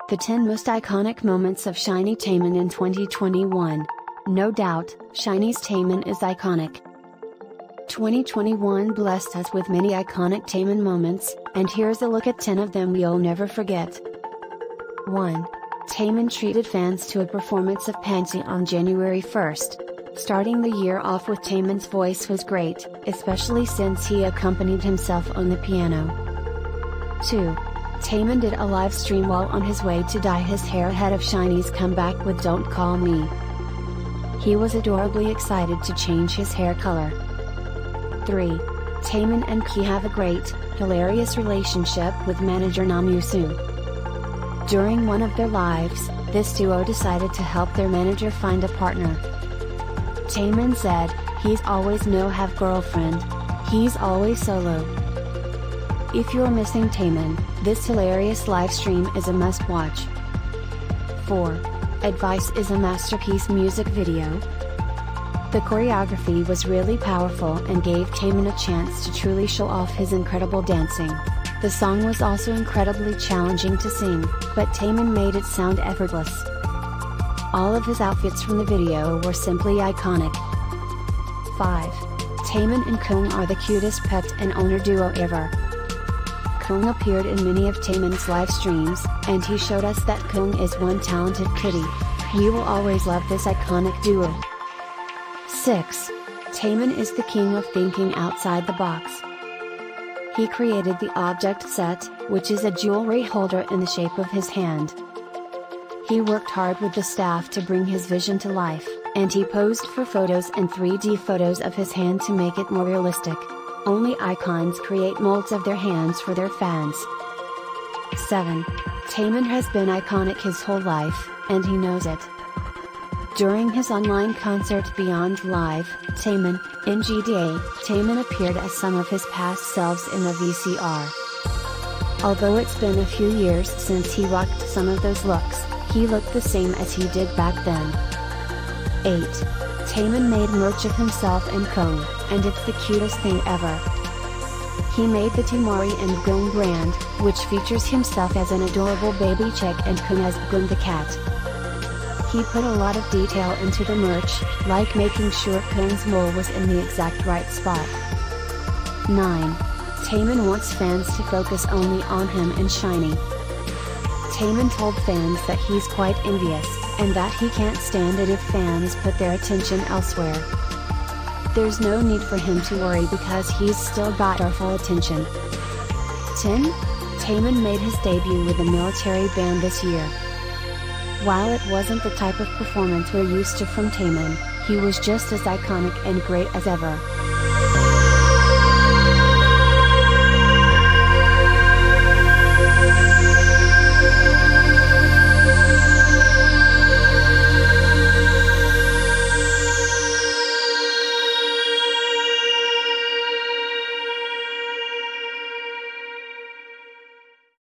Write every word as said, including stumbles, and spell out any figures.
The ten most iconic moments of SHINee Taemin in twenty twenty-one. No doubt, SHINee Taemin is iconic. twenty twenty-one blessed us with many iconic Taemin moments, and here's a look at ten of them we'll never forget. one. Taemin treated fans to a performance of Panty on January first. Starting the year off with Taemin's voice was great, especially since he accompanied himself on the piano. two. Taemin did a live stream while on his way to dye his hair ahead of SHINee's comeback with Don't Call Me. He was adorably excited to change his hair color. three. Taemin and 𝐃𝐢𝐬𝐜𝐸 have a great, hilarious relationship with manager Nam Yoo-soo. During one of their lives, this duo decided to help their manager find a partner. Taemin said, "He's always no have girlfriend. He's always solo." If you're missing Taemin, this hilarious live stream is a must-watch. four. Advice is a masterpiece music video. The choreography was really powerful and gave Taemin a chance to truly show off his incredible dancing. The song was also incredibly challenging to sing, but Taemin made it sound effortless. All of his outfits from the video were simply iconic. five. Taemin and 𝐃𝐢𝐬𝐜𝐸 are the cutest pet and owner duo ever. 𝐃𝐢𝐬𝐜𝐸 appeared in many of Taemin's live streams, and he showed us that 𝐃𝐢𝐬𝐜𝐸 is one talented kitty. We will always love this iconic duo. six. Taemin is the king of thinking outside the box. He created the object set, which is a jewelry holder in the shape of his hand. He worked hard with the staff to bring his vision to life, and he posed for photos and three D photos of his hand to make it more realistic. Only icons create molds of their hands for their fans. seven. Taemin has been iconic his whole life, and he knows it. During his online concert Beyond Live, Taemin, in G D A, Taemin appeared as some of his past selves in the V C R. Although it's been a few years since he rocked some of those looks, he looked the same as he did back then. eight. Taemin made merch of himself and 𝐃𝐢𝐬𝐜𝐸, and it's the cutest thing ever. He made the 𝐃𝐢𝐬𝐜𝐸 and 𝐵𝐵𝐵 brand, which features himself as an adorable baby chick and 𝐾𝐢𝐬𝐜 as 𝐵𝐵𝐵 the cat. He put a lot of detail into the merch, like making sure 𝐾𝐢𝐬𝐜𝐸's mole was in the exact right spot. nine. Taemin wants fans to focus only on him and SHINee. Taemin told fans that he's quite envious, and that he can't stand it if fans put their attention elsewhere. There's no need for him to worry because he's still got our full attention. ten. Taemin made his debut with the military band this year. While it wasn't the type of performance we're used to from Taemin, he was just as iconic and great as ever.